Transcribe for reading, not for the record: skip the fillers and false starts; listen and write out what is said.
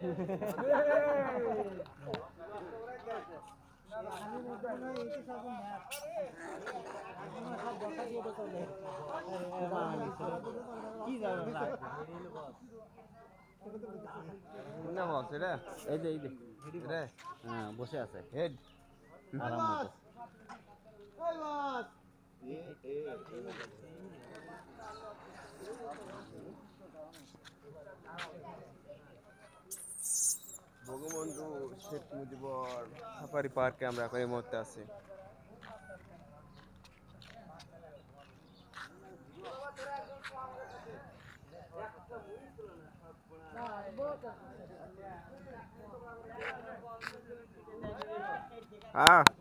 হ্যাঁ বসে আছে হেড আরাম মতো। বঙ্গবন্ধু শেখ মুজিবুর সাফারি পার্কে আমরা এখন এই মুহূর্তে আছি। হ্যাঁ